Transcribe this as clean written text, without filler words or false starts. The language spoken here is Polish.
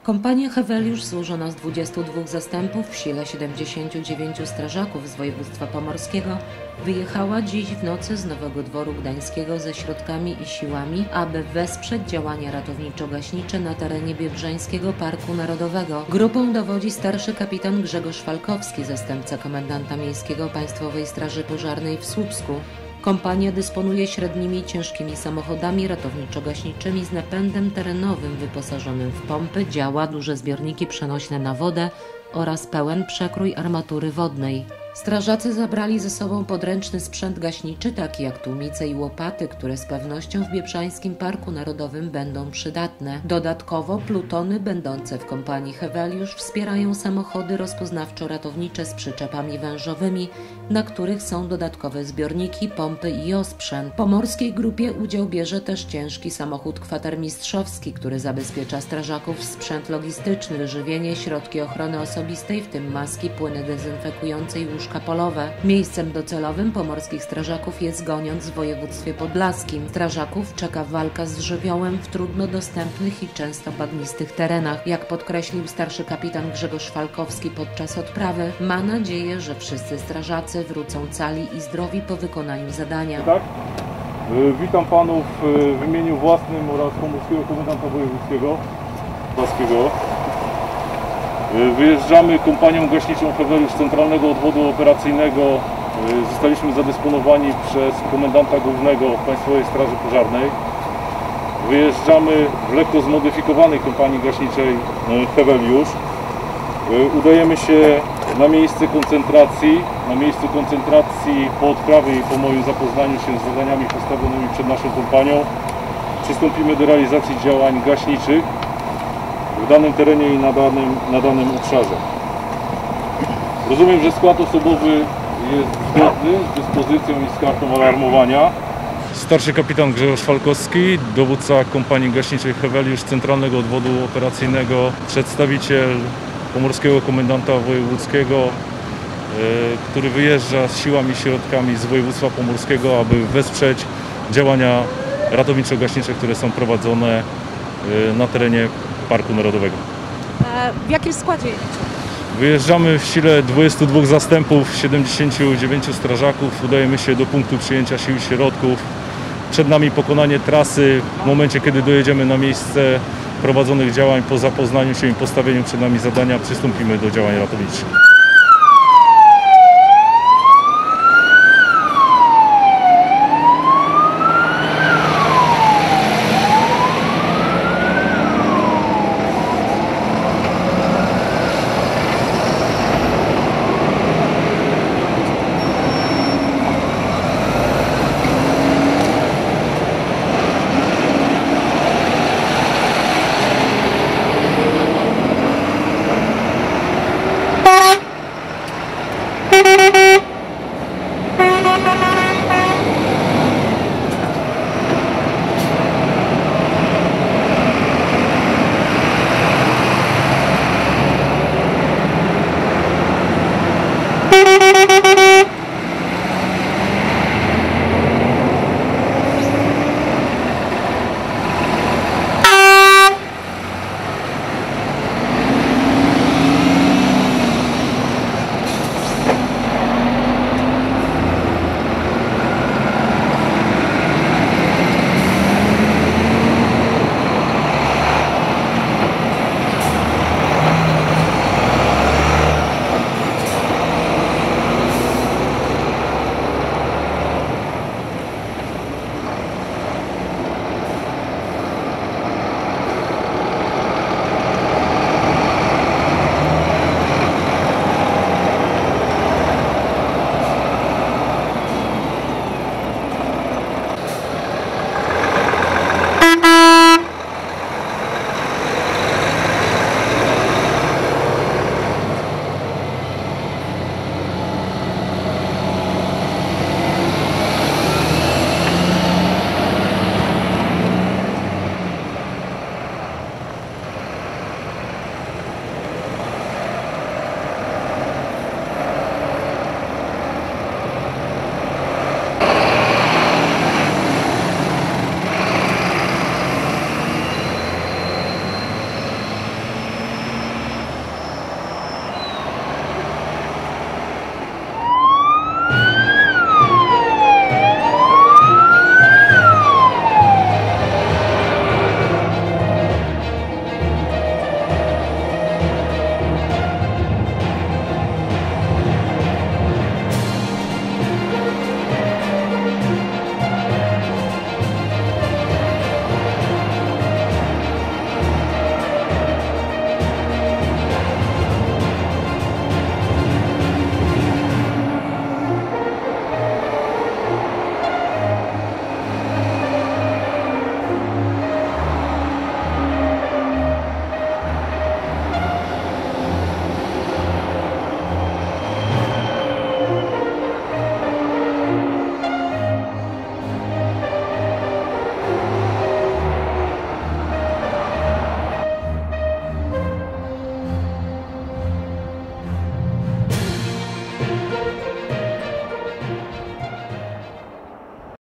Kompania Heweliusz złożona z 22 zastępów w sile 79 strażaków z województwa pomorskiego wyjechała dziś w nocy z Nowego Dworu Gdańskiego ze środkami i siłami, aby wesprzeć działania ratowniczo-gaśnicze na terenie Biebrzańskiego Parku Narodowego. Grupą dowodzi starszy kapitan Grzegorz Falkowski, zastępca komendanta miejskiego Państwowej Straży Pożarnej w Słupsku. Kompania dysponuje średnimi ciężkimi samochodami ratowniczo-gaśniczymi z napędem terenowym wyposażonym w pompy, działa, duże zbiorniki przenośne na wodę oraz pełen przekrój armatury wodnej. Strażacy zabrali ze sobą podręczny sprzęt gaśniczy, taki jak tłumice i łopaty, które z pewnością w Biebrzańskim Parku Narodowym będą przydatne. Dodatkowo plutony będące w kompanii Heweliusz wspierają samochody rozpoznawczo-ratownicze z przyczepami wężowymi, na których są dodatkowe zbiorniki, pompy i osprzęt. W pomorskiej grupie udział bierze też ciężki samochód kwatermistrzowski, który zabezpiecza strażaków sprzęt logistyczny, wyżywienie, środki ochrony osobistej, w tym maski, płyny dezynfekujące i łóżka polowe. Miejscem docelowym pomorskich strażaków jest Goniądz w województwie podlaskim. Strażaków czeka walka z żywiołem w trudno dostępnych i często bagnistych terenach. Jak podkreślił starszy kapitan Grzegorz Falkowski podczas odprawy, ma nadzieję, że wszyscy strażacy wrócą cali i zdrowi po wykonaniu zadania. Tak? Witam Panów w imieniu własnym oraz Pomorskiego Komendanta Wojewódzkiego Podlaskiego. Wyjeżdżamy kompanią gaśniczą Heweliusz z Centralnego Odwodu Operacyjnego. Zostaliśmy zadysponowani przez Komendanta Głównego Państwowej Straży Pożarnej. Wyjeżdżamy w lekko zmodyfikowanej kompanii gaśniczej Heweliusz. Udajemy się na miejsce koncentracji. Na miejscu koncentracji po odprawie i po moim zapoznaniu się z zadaniami postawionymi przed naszą kompanią przystąpimy do realizacji działań gaśniczych w danym terenie i na danym obszarze. Rozumiem, że skład osobowy jest zgodny z dyspozycją i z kartą alarmowania. Starszy kapitan Grzegorz Falkowski, dowódca kompanii gaśniczej Heweliusz Centralnego Odwodu Operacyjnego, przedstawiciel Pomorskiego Komendanta Wojewódzkiego, który wyjeżdża z siłami i środkami z województwa pomorskiego, aby wesprzeć działania ratowniczo-gaśnicze, które są prowadzone na terenie Parku Narodowego. W jakim składzie jedziecie? Wyjeżdżamy w sile 22 zastępów, 79 strażaków. Udajemy się do punktu przyjęcia sił i środków. Przed nami pokonanie trasy. W momencie, kiedy dojedziemy na miejsce prowadzonych działań, po zapoznaniu się i postawieniu przed nami zadania, przystąpimy do działań ratowniczych.